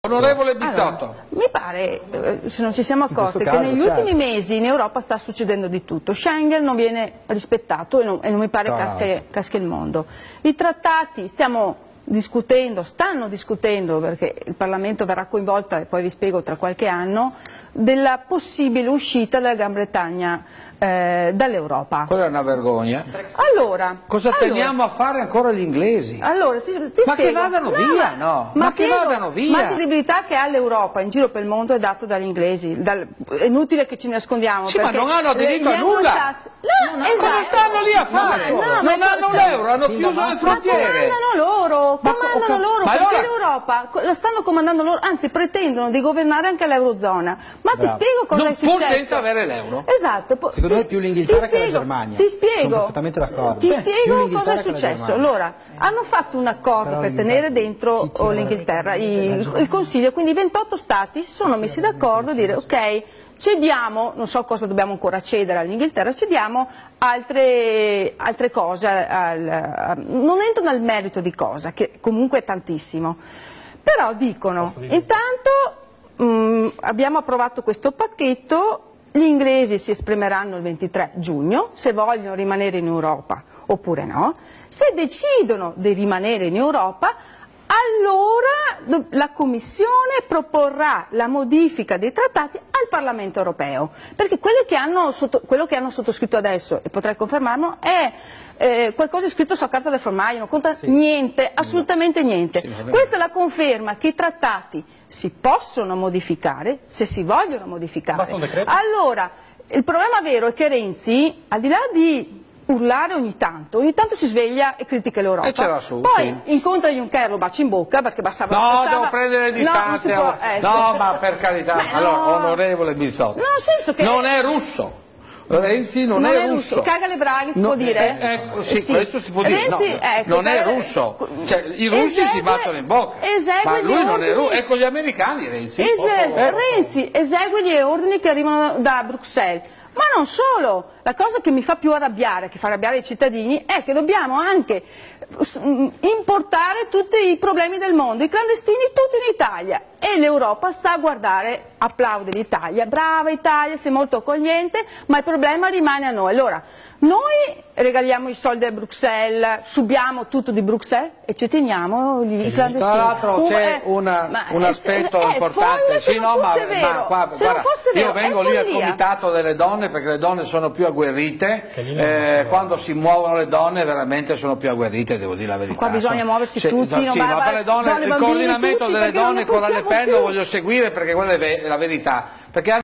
Onorevole Bizzotto. Allora, mi pare, se non ci siamo accorti, che negli ultimi mesi in Europa sta succedendo di tutto. Schengen non viene rispettato e non mi pare caschi il mondo. I trattati stanno discutendo, perché il Parlamento verrà coinvolto, e poi vi spiego tra qualche anno, della possibile uscita della Gran Bretagna dall'Europa. Quella è una vergogna. Allora, cosa teniamo a fare ancora gli inglesi? Allora, ti ma spiego. che vadano via, no? Ma che vadano via. Ma la credibilità che ha l'Europa in giro per il mondo è dato dagli inglesi. È inutile che ci nascondiamo. Sì, ma non hanno diritto a nulla. Cosa stanno lì a fare? Non hanno l'euro, hanno chiuso le frontiere. Ma comandano loro, perché l'Europa la stanno comandando loro, anzi pretendono di governare anche l'Eurozona. Ma ti spiego cosa è successo. Pur senza avere l'euro. Esatto. Secondo me più l'Inghilterra che la Germania. Ti spiego. Sono perfettamente d'accordo. Ti spiego cosa è successo. Allora, hanno fatto un accordo per tenere dentro l'Inghilterra, il Consiglio, quindi i 28 Stati si sono messi d'accordo a dire ok, cediamo, non so cosa dobbiamo ancora cedere all'Inghilterra, cediamo altre cose, non entro nel merito di cosa, che comunque è tantissimo, però dicono, intanto abbiamo approvato questo pacchetto, gli inglesi si esprimeranno il 23 giugno, se vogliono rimanere in Europa oppure no, se decidono di rimanere in Europa, allora la Commissione proporrà la modifica dei trattati al Parlamento europeo, perché quello che hanno sottoscritto adesso, e potrei confermarlo, è qualcosa scritto sulla carta del formaggio, non conta niente, assolutamente niente. Questa è la conferma che i trattati si possono modificare, se si vogliono modificare. Allora, il problema vero è che Renzi, al di là di urlare ogni tanto si sveglia e critica l'Europa. Poi incontra Juncker, lo bacia in bocca perché bastava. No, devo prendere le distanze. No, ma per carità. Allora, onorevole Bizzotto, non è russo. Renzi non è russo. Caga le braghe, si può dire? Sì, questo si può dire. Renzi, non è russo. Cioè, i russi si baciano in bocca. Ma lui non è russo. È con gli americani, Renzi. Renzi esegue gli ordini che arrivano da Bruxelles. Ma non solo, la cosa che mi fa più arrabbiare, che fa arrabbiare i cittadini, è che dobbiamo anche importare tutti i problemi del mondo, i clandestini tutti in Italia, e l'Europa sta a guardare, applaude l'Italia, brava Italia, sei molto accogliente, ma il problema rimane a noi. Allora, noi regaliamo i soldi a Bruxelles, subiamo tutto di Bruxelles e ci teniamo i clandestini. Tra l'altro c'è un aspetto importante. Se non fosse vero, io vengo lì al comitato delle donne perché le donne sono più agguerrite, quando si muovono le donne veramente sono più agguerrite, devo dire la verità. Qua bisogna muoversi tutti, il coordinamento delle donne con la Le Pen lo voglio seguire perché quella è la verità.